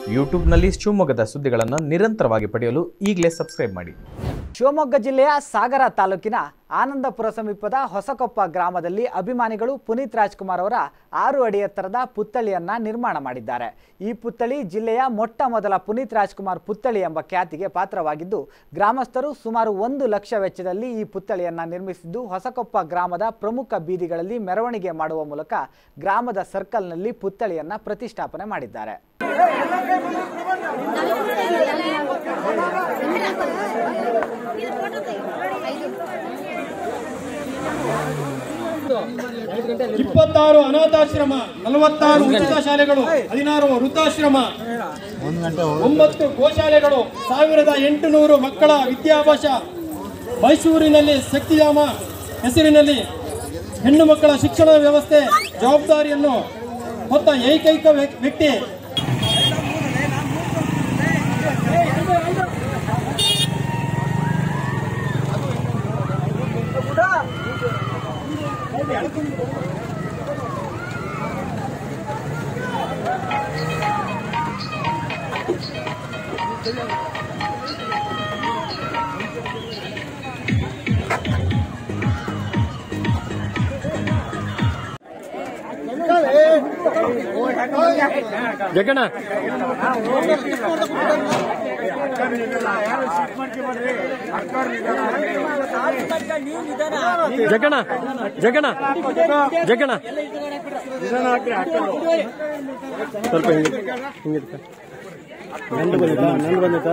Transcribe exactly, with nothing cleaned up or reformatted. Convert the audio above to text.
ಯೂಟ್ಯೂಬ್ನಲ್ಲಿ ಶಿವಮೊಗ್ಗದ ಸುದ್ದಿಗಳನ್ನು ನಿರಂತರವಾಗಿ ಪಡೆಯಲು ಈಗಲೇ ಸಬ್ಸ್ಕ್ರೈಬ್ ಮಾಡಿ. ಶಿವಮೊಗ್ಗ ಜಿಲ್ಲೆಯ ಸಾಗರ ತಾಲೂಕಿನ ಆನಂದಪುರ ಸಮೀಪದ ಹೊಸಕೊಪ್ಪ ಗ್ರಾಮದಲ್ಲಿ ಅಭಿಮಾನಿಗಳು ಪುನೀತ್ ರಾಜ್ಕುಮಾರ್ ಅವರ ಆರು ಅಡಿ ಎತ್ತರದ ಪುತ್ಥಳಿಯನ್ನು ನಿರ್ಮಾಣ ಮಾಡಿದ್ದಾರೆ. ಈ ಪುತ್ಥಳಿ ಜಿಲ್ಲೆಯ ಮೊಟ್ಟ ಮೊದಲ ಪುನೀತ್ ರಾಜ್ಕುಮಾರ್ ಪುತ್ಥಳಿ ಎಂಬ ಖ್ಯಾತಿಗೆ ಪಾತ್ರವಾಗಿದ್ದು, ಗ್ರಾಮಸ್ಥರು ಸುಮಾರು ಒಂದು ಲಕ್ಷ ವೆಚ್ಚದಲ್ಲಿ ಈ ಪುತ್ಥಳಿಯನ್ನು ನಿರ್ಮಿಸಿದ್ದು, ಹೊಸಕೊಪ್ಪ ಗ್ರಾಮದ ಪ್ರಮುಖ ಬೀದಿಗಳಲ್ಲಿ ಮೆರವಣಿಗೆ ಮಾಡುವ ಮೂಲಕ ಗ್ರಾಮದ ಸರ್ಕಲ್ನಲ್ಲಿ ಪುತ್ಥಳಿಯನ್ನು ಪ್ರತಿಷ್ಠಾಪನೆ ಮಾಡಿದ್ದಾರೆ. ಇಪ್ಪತ್ತಾರು ಅನಾಥಾಶ್ರಮ, ನಲವತ್ತಾರು ಉಚಿತ ಶಾಲೆಗಳು, ಹದಿನಾರು ವೃದ್ಧಾಶ್ರಮ, ಒಂಬತ್ತು ಗೋಶಾಲೆಗಳು, ಸಾವಿರದ ಎಂಟುನೂರು ಮಕ್ಕಳ ವಿದ್ಯಾಭ್ಯಾಸ, ಮೈಸೂರಿನಲ್ಲಿ ಶಕ್ತಿಧಾಮ ಹೆಸರಿನಲ್ಲಿ ಹೆಣ್ಣು ಮಕ್ಕಳ ಶಿಕ್ಷಣ ವ್ಯವಸ್ಥೆ ಜವಾಬ್ದಾರಿಯನ್ನು ಹೊತ್ತ ಏಕೈಕ ವ್ಯಕ್ತಿ. ಜಗಣ ಜಗಣ ಜಗಣ ಜಗಣ ಸ್ವಲ್ಪ ಹಿಂಗೆ ಹಿಂಗೆ ನಂದು ಬಂದಿತ್ತಾ ನಂದು ಬಂದಿತ್ತಾ